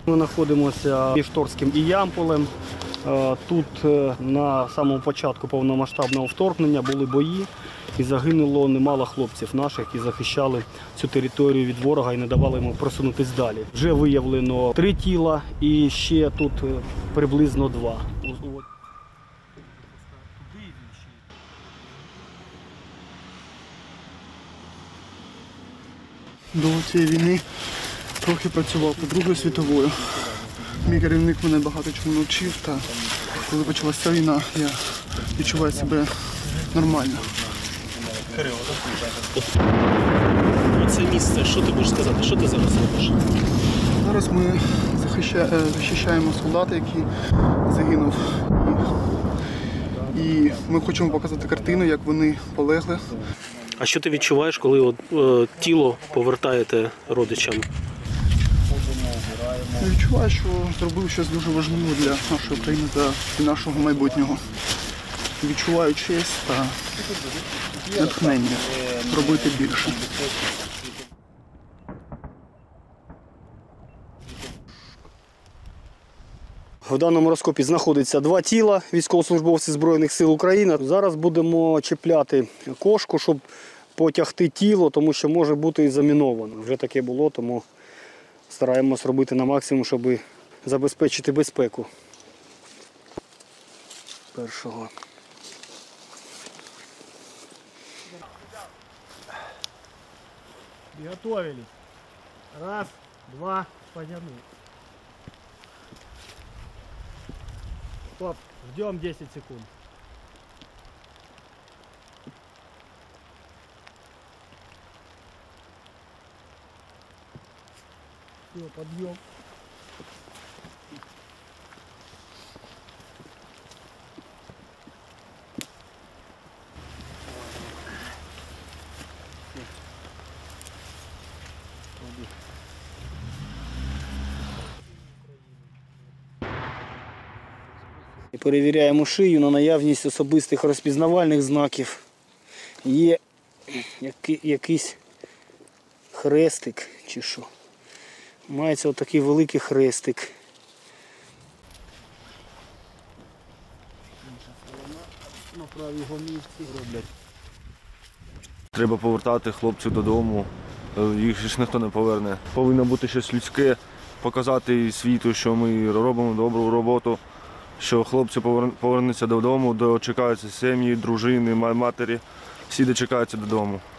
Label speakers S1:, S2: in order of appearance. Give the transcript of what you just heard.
S1: Ми знаходимося між Торським і Ямполем. Тут на самому початку повномасштабного вторгнення були бої і загинуло немало хлопців наших, які захищали цю територію від ворога і не давали йому просунутися далі. Вже виявлено 3 тіла і ще тут приблизно 2.
S2: До цієї війни трохи працював по Другою світовою. Мій керівник мене багато чому навчив, та коли почалася війна, я відчуваю себе нормально.
S3: Це місце, що ти будеш сказати? Що ти зараз робиш?
S2: Зараз ми захищаємо солдата, який загинув. І ми хочемо показати картину, як вони полегли.
S3: А що ти відчуваєш, коли тіло повертаєте родичам?
S2: Я відчуваю, що зробив щось дуже важливе для нашої країни та для нашого майбутнього. Відчуваю честь та натхнення робити більше.
S1: В даному розкопі знаходиться 2 тіла військовослужбовців Збройних сил України. Зараз будемо чіпляти кошку, щоб потягти тіло, тому що може бути і заміновано. Вже таке було, тому стараємось робити на максимум, щоб забезпечити безпеку першого. Приготовились. 1, 2, потянули. Стоп, ждем 10 секунд. Все, подъем. І перевіряємо шию на наявність особистих розпізнавальних знаків. Є якийсь хрестик чи що. Мається отакий великий хрестик. На правій гомівці роблять.
S4: Треба повертати хлопців додому, їх ж ніхто не поверне. Повинно бути щось людське, показати світу, що ми робимо добру роботу, що хлопці повернуться додому, дочекаються сім'ї, дружини, матері, всі дочекаються додому.